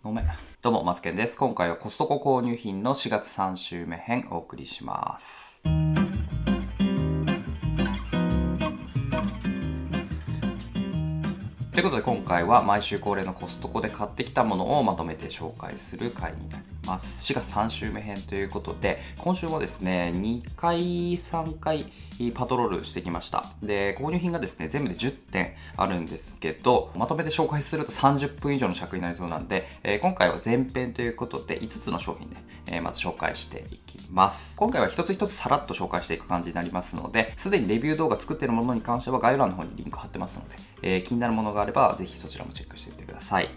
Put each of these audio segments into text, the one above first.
ごめん。どうも、マツケンです。今回はコストコ購入品の4月3週目編お送りします。ということで今回は毎週恒例のコストコで買ってきたものをまとめて紹介する回になります。4月3週目編ということで、今週もですね、2回、3回パトロールしてきました。で、購入品がですね、全部で10点あるんですけど、まとめて紹介すると30分以上の尺になりそうなんで、今回は前編ということで5つの商品で、まず紹介していきます。今回は一つ一つさらっと紹介していく感じになりますので、すでにレビュー動画作っているものに関しては概要欄の方にリンク貼ってますので、気になるものがあればぜひそちらもチェックしてみてください。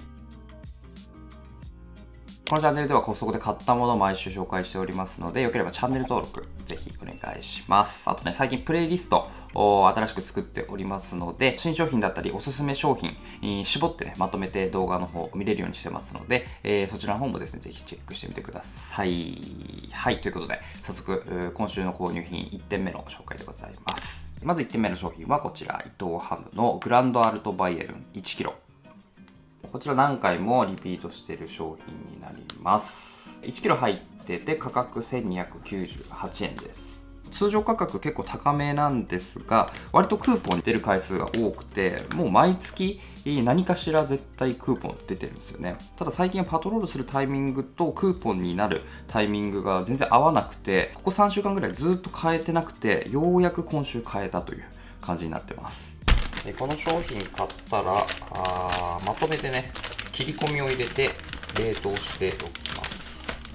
このチャンネルではコストコで買ったものを毎週紹介しておりますので、よければチャンネル登録ぜひお願いします。あとね、最近プレイリストを新しく作っておりますので、新商品だったりおすすめ商品に絞ってね、まとめて動画の方を見れるようにしてますので、そちらの方もですね、ぜひチェックしてみてください。はい、ということで、早速、今週の購入品1点目の紹介でございます。まず1点目の商品はこちら、伊藤ハムのグランドアルトバイエルン 1kg。こちら何回もリピートしている商品になります。1kg 入ってて価格1298円です。通常価格結構高めなんですが、割とクーポンに出る回数が多くて、もう毎月何かしら絶対クーポン出てるんですよね。ただ最近パトロールするタイミングとクーポンになるタイミングが全然合わなくて、ここ3週間ぐらいずっと買えてなくて、ようやく今週買えたという感じになってます。この商品買ったらまとめてね、切り込みを入れて冷凍しておきます。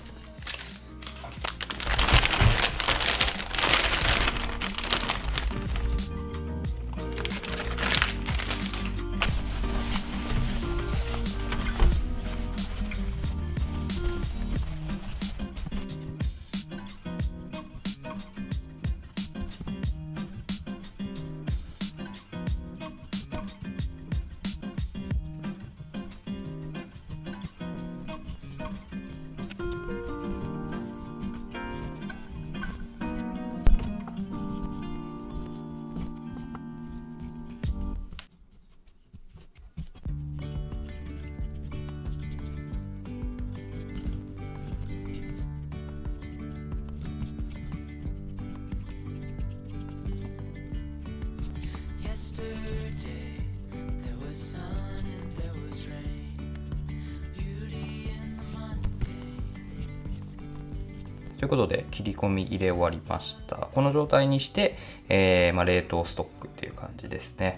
ということで切り込み入れ終わりました。この状態にして、冷凍ストックっていう感じですね。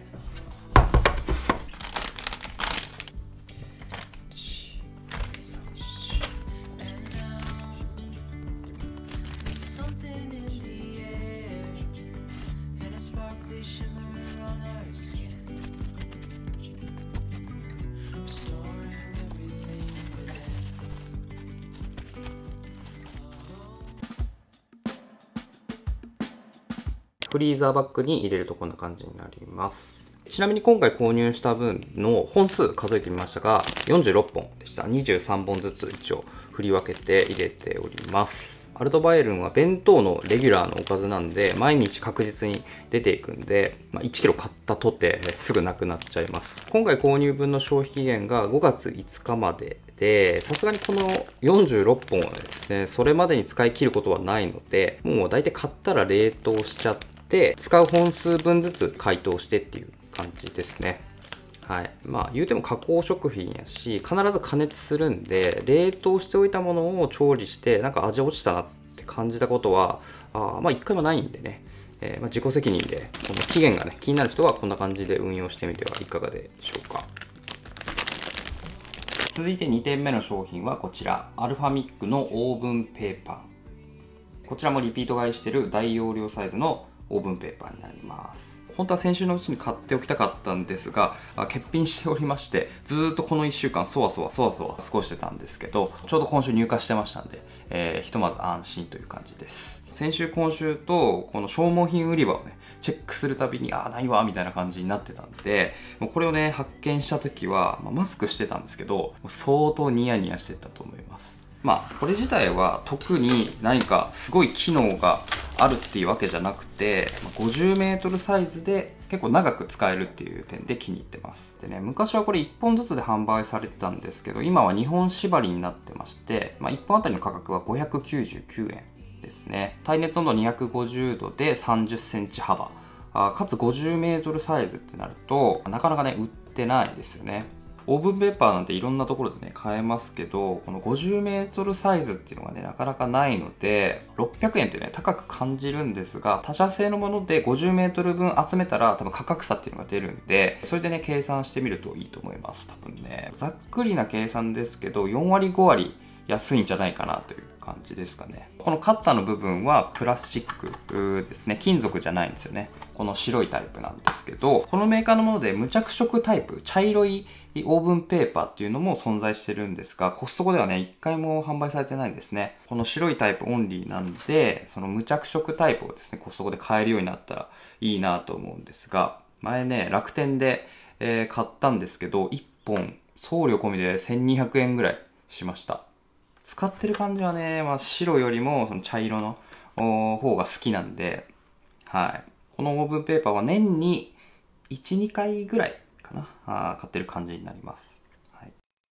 フリーザーバッグに入れるとこんな感じになります。ちなみに今回購入した分の本数数えてみましたが、46本でした。23本ずつ一応振り分けて入れております。アルトバイエルンは弁当のレギュラーのおかずなんで、毎日確実に出ていくんで、1kg 買ったとてすぐなくなっちゃいます。今回購入分の消費期限が5月5日までで、さすがにこの46本はですね、それまでに使い切ることはないので、もう大体買ったら冷凍しちゃって、使う本数分ずつ解凍してっていう感じですね。はい。言うても加工食品やし、必ず加熱するんで、冷凍しておいたものを調理して、なんか味落ちたなって感じたことは、一回もないんでね。自己責任で、この期限がね、気になる人はこんな感じで運用してみてはいかがでしょうか。続いて2点目の商品はこちら。アルファミックのオーブンペーパー。こちらもリピート買いしてる大容量サイズのオーブンペーパーになります。本当は先週のうちに買っておきたかったんですが、欠品しておりまして、ずーっとこの1週間そわそわ過ごしてたんですけど、ちょうど今週入荷してましたんで、ひとまず安心という感じです。先週今週とこの消耗品売り場をね、チェックするたびに、ないわみたいな感じになってたんで、もうこれをね、発見した時は、マスクしてたんですけど、相当ニヤニヤしてたと思います。これ自体は特に何かすごい機能があるっていうわけじゃなくて、50メートルサイズで結構長く使えるっていう点で気に入ってます。でね、昔はこれ1本ずつで販売されてたんですけど、今は2本縛りになってまして、1本あたりの価格は599円ですね。耐熱温度250度で30センチ幅。かつ50メートルサイズってなると、なかなかね、売ってないですよね。オーブンペーパーなんていろんなところでね、買えますけど、この50メートルサイズっていうのがね、なかなかないので、600円ってね、高く感じるんですが、他社製のもので50メートル分集めたら多分価格差っていうのが出るんで、それでね、計算してみるといいと思います。多分ね、ざっくりな計算ですけど、4割5割安いんじゃないかなという感じですかね。このカッターの部分はプラスチックですね。金属じゃないんですよね。この白いタイプなんですけど、このメーカーのもので無着色タイプ、茶色いオーブンペーパーっていうのも存在してるんですが、コストコではね、一回も販売されてないんですね。この白いタイプオンリーなんで、その無着色タイプをですね、コストコで買えるようになったらいいなと思うんですが、前ね、楽天で、買ったんですけど、1本送料込みで1200円ぐらいしました。使ってる感じはね、白よりもその茶色の方が好きなんで、はい。このオーブンペーパーは年に1、2回ぐらいかな、買ってる感じになります。はい、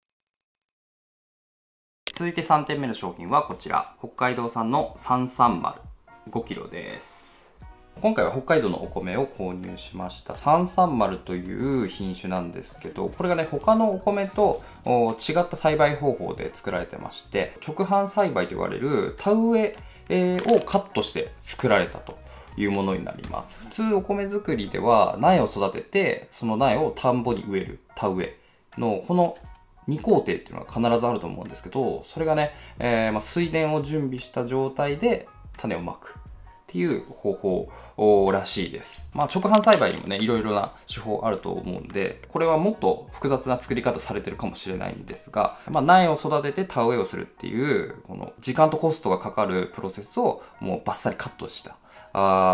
続いて3点目の商品はこちら。北海道産の330。5キロです。今回は北海道のお米を購入しました。330という品種なんですけど、これがね、他のお米と違った栽培方法で作られてまして、直販栽培と言われる田植えをカットして作られたというものになります。普通お米作りでは苗を育てて、その苗を田んぼに植える田植えのこの2工程っていうのが必ずあると思うんですけど、それがね、水田を準備した状態で種をまくっていう方法らしいです。直販栽培にもね、いろいろな手法あると思うんで、これはもっと複雑な作り方されてるかもしれないんですが、苗を育てて田植えをするっていう、この時間とコストがかかるプロセスをもうバッサリカットした。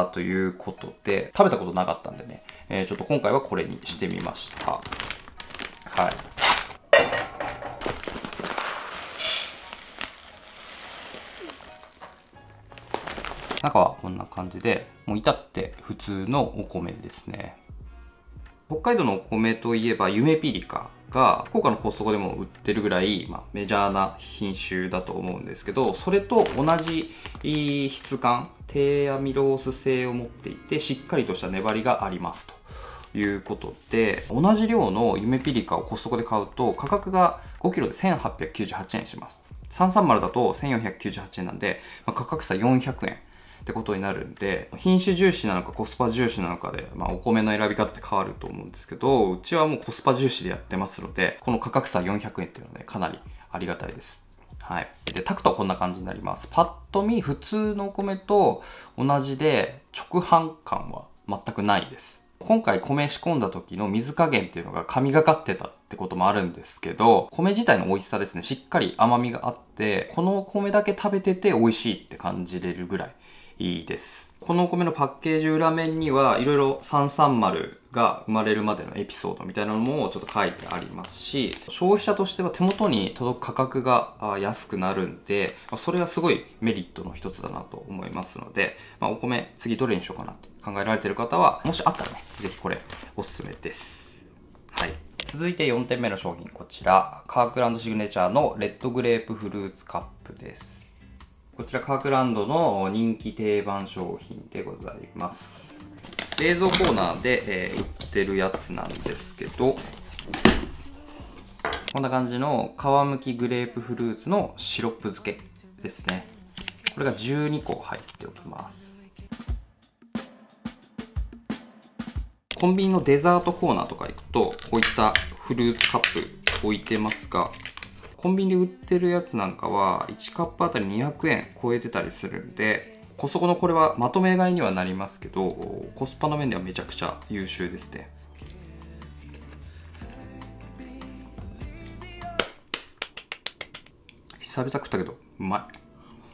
ということで、食べたことなかったんでね、ちょっと今回はこれにしてみました。はい。中はこんな感じで、もう至って普通のお米ですね。北海道のお米といえばゆめぴりかが福岡のコストコでも売ってるぐらい、メジャーな品種だと思うんですけど、それと同じ質感、低アミロース性を持っていて、しっかりとした粘りがありますということで、同じ量のゆめぴりかをコストコで買うと価格が5キロで1898円します。330だと1498円なんで、価格差400円ってことになるんで、品種重視なのかコスパ重視なのかで、お米の選び方って変わると思うんですけど、うちはもうコスパ重視でやってますので、この価格差400円っていうのはね、かなりありがたいです。はい。で、炊くとこんな感じになります。パッと見、普通のお米と同じで、直販感は全くないです。今回米仕込んだ時の水加減っていうのが神がかってたってこともあるんですけど、米自体の美味しさですね、しっかり甘みがあって、この米だけ食べてて美味しいって感じれるぐらいいいです。このお米のパッケージ裏面にはいろいろ330が生まれるまでのエピソードみたいなのもちょっと書いてありますし、消費者としては手元に届く価格が安くなるんで、それはすごいメリットの一つだなと思いますので、お米次どれにしようかなって考えられている方は、もしあったらね、ぜひこれおすすめです。はい。続いて4点目の商品、こちら。カークランドシグネチャーのレッドグレープフルーツカップです。こちらカークランドの人気定番商品でございます。冷蔵コーナーで、売ってるやつなんですけど、こんな感じの皮むきグレープフルーツのシロップ漬けですね。これが12個入っております。コンビニのデザートコーナーとか行くと、こういったフルーツカップ置いてますが、コンビニで売ってるやつなんかは1カップあたり200円超えてたりするんで、コストコのこれはまとめ買いにはなりますけど、コスパの面ではめちゃくちゃ優秀ですね。久々食ったけどうまい。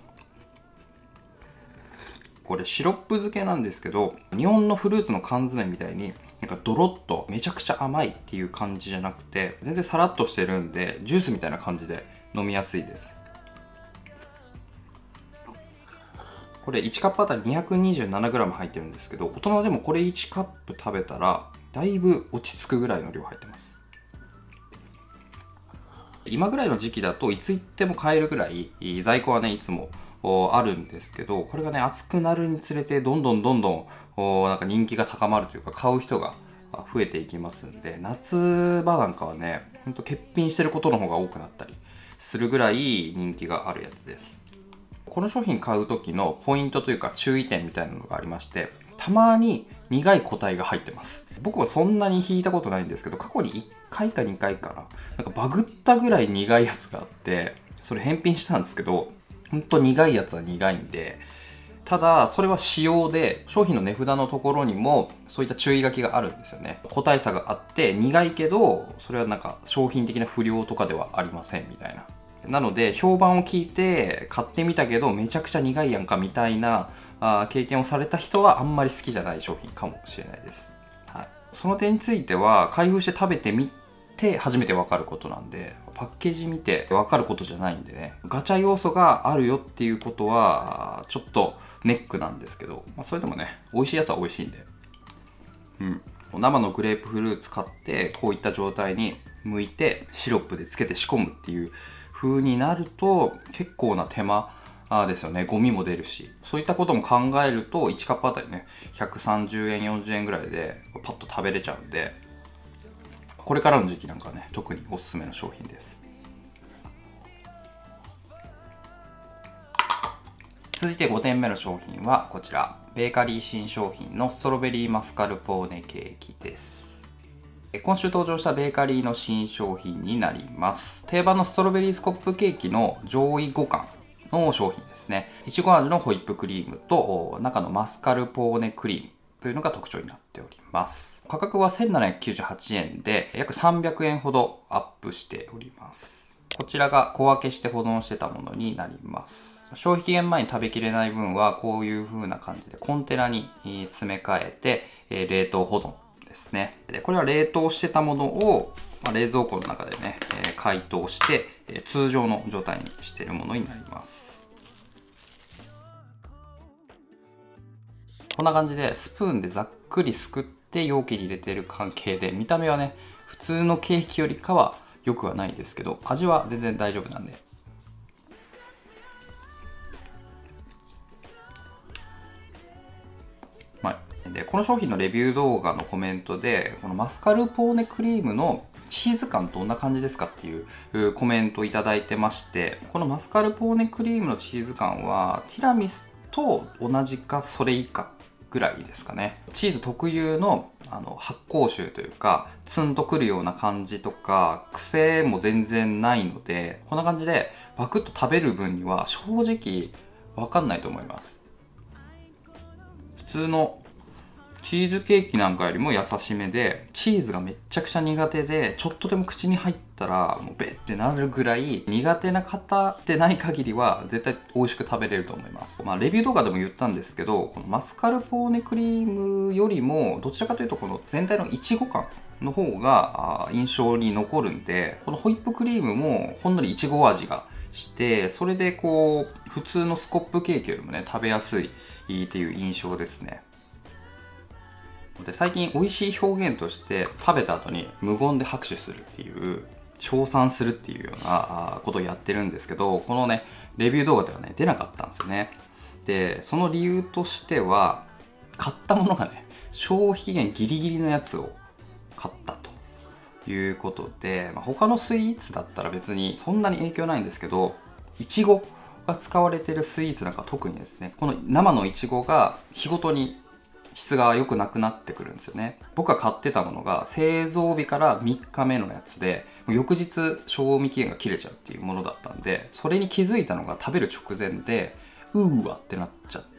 これシロップ漬けなんですけど、日本のフルーツの缶詰みたいになんかドロッとめちゃくちゃ甘いっていう感じじゃなくて、全然サラッとしてるんでジュースみたいな感じで飲みやすいです。 これ1カップあたり 227g 入ってるんですけど、大人でもこれ1カップ食べたらだいぶ落ち着くぐらいの量入ってます。今ぐらいの時期だといつ行っても買えるぐらい在庫はねいつもあるんですけど、これがね暑くなるにつれてどんどんなんか人気が高まるというか、買う人が増えていきますんで、夏場なんかはねほんと欠品してることの方が多くなったりするぐらい人気があるやつです。この商品買う時のポイントというか注意点みたいなのがありまして、たまに苦い個体が入ってます。僕はそんなに引いたことないんですけど、過去に1回か2回かな、なんかバグったぐらい苦いやつがあって、それ返品したんですけど、ほんと苦いやつは苦いんで、ただそれは仕様で商品の値札のところにもそういった注意書きがあるんですよね。個体差があって苦いけど、それはなんか商品的な不良とかではありませんみたいな。なので評判を聞いて買ってみたけどめちゃくちゃ苦いやんかみたいな経験をされた人はあんまり好きじゃない商品かもしれないです。はい、その点については開封して食べてみて初めて分かることなんで、パッケージ見て分かることじゃないんでね、ガチャ要素があるよっていうことはちょっとネックなんですけど、それでもね美味しいやつは美味しいんで、生のグレープフルーツ買ってこういった状態に剥いてシロップでつけて仕込むっていう風になると結構な手間ですよね。ゴミも出るし、そういったことも考えると1カップあたりね130円40円ぐらいでパッと食べれちゃうんで、これからの時期なんかはね特におすすめの商品です。続いて5点目の商品はこちら、ベーカリー新商品のストロベリーマスカルポーネケーキです。今週登場したベーカリーの新商品になります。定番のストロベリースコップケーキの上位互換の商品ですね。いちご味のホイップクリームと中のマスカルポーネクリームというのが特徴になっております。価格は1798円で約300円ほどアップしております。こちらが小分けして保存してたものになります。消費期限前に食べきれない分はこういう風な感じでコンテナに詰め替えて冷凍保存ですね。でこれは冷凍してたものを冷蔵庫の中でね解凍して通常の状態にしているものになります。こんな感じでスプーンでざっくりすくって容器に入れている関係で、見た目はね普通のケーキよりかは良くはないですけど、味は全然大丈夫なんで。でこの商品のレビュー動画のコメントで、このマスカルポーネクリームのチーズ感どんな感じですかっていうコメントをいただいてまして、このマスカルポーネクリームのチーズ感はティラミスと同じかそれ以下ぐらいですかね。チーズ特有の発酵臭というかツンとくるような感じとか癖も全然ないので、こんな感じでバクッと食べる分には正直分かんないと思います。普通のチーズケーキなんかよりも優しめで、チーズがめっちゃくちゃ苦手で、ちょっとでも口に入ったらもうベッってなるぐらい、苦手な方でない限りは絶対美味しく食べれると思います。レビュー動画でも言ったんですけど、このマスカルポーネクリームよりもどちらかというとこの全体のいちご感の方が印象に残るんで、このホイップクリームもほんのりいちご味がして、それでこう普通のスコップケーキよりもね食べやすいっていう印象ですね。で最近美味しい表現として食べた後に無言で拍手するっていう称賛するっていうようなことをやってるんですけど、このねレビュー動画ではね出なかったんですよね。でその理由としては、買ったものがね消費期限ギリギリのやつを買ったということで、他のスイーツだったら別にそんなに影響ないんですけど、いちごが使われてるスイーツなんか特にですね、この生のいちごが日ごとに質が良くなくなってくるんですよね。僕が買ってたものが製造日から3日目のやつで、翌日賞味期限が切れちゃうっていうものだったんで、それに気づいたのが食べる直前でうーわってなっちゃって、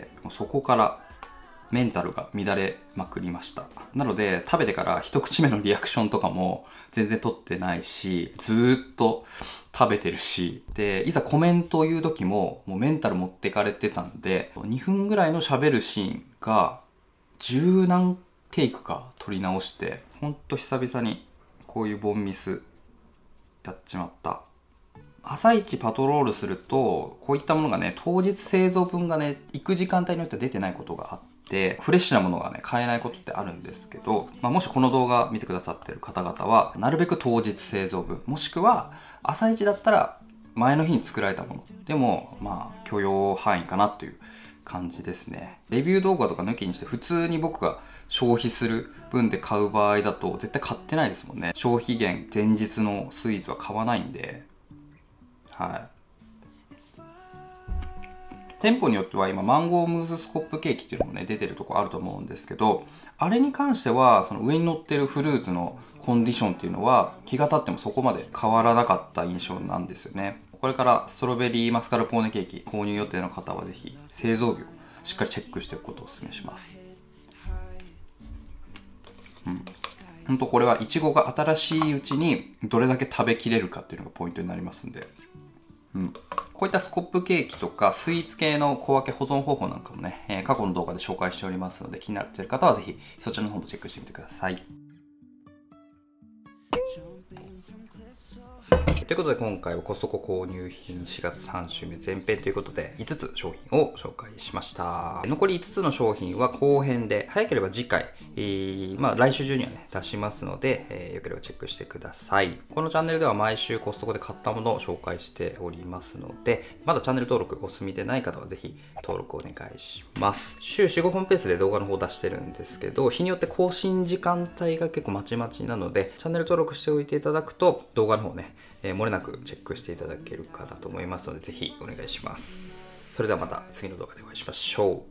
そこからメンタルが乱れまくりました。なので食べてから一口目のリアクションとかも全然取ってないし、ずーっと食べてるし、でいざコメントを言う時ももうメンタル持ってかれてたんで、2分ぐらいの喋るシーンが10何テイクか撮り直して、ほんと久々にこういうボンミスやっちまったっ朝一パトロールすると、こういったものがね、当日製造分がね、行く時間帯によっては出てないことがあって、フレッシュなものがね、買えないことってあるんですけど、もしこの動画見てくださってる方々は、なるべく当日製造分、もしくは朝一だったら前の日に作られたものでも、許容範囲かなという感じですね。レビュー動画とか抜きにして、普通に僕が消費する分で買う場合だと絶対買ってないですもんね。消費減前日のスイーツは買わないんで。はい。店舗によっては今マンゴームーススコップケーキっていうのもね出てるとこあると思うんですけど、あれに関してはその上に乗ってるフルーツのコンディションっていうのは日が経ってもそこまで変わらなかった印象なんですよね。これからストロベリーマスカルポーネケーキ購入予定の方はぜひ製造日をしっかりチェックしておくことをお勧めします。ほんとこれはいちごが新しいうちにどれだけ食べきれるかっていうのがポイントになりますんで、こういったスコップケーキとかスイーツ系の小分け保存方法なんかもね、過去の動画で紹介しておりますので、気になっている方はぜひそちらの方もチェックしてみてください。ということで今回はコストコ購入品4月3週目前編ということで5つ商品を紹介しました。残り5つの商品は後編で早ければ次回、来週中にはね出しますので、よければチェックしてください。このチャンネルでは毎週コストコで買ったものを紹介しておりますので、まだチャンネル登録お済みでない方はぜひ登録お願いします。週4、5分ペースで動画の方出してるんですけど、日によって更新時間帯が結構まちまちなので、チャンネル登録しておいていただくと動画の方ね、漏れなくチェックしていただけるかなと思いますので、ぜひお願いします。それではまた次の動画でお会いしましょ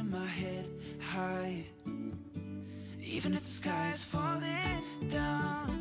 う。Even if the sky is falling down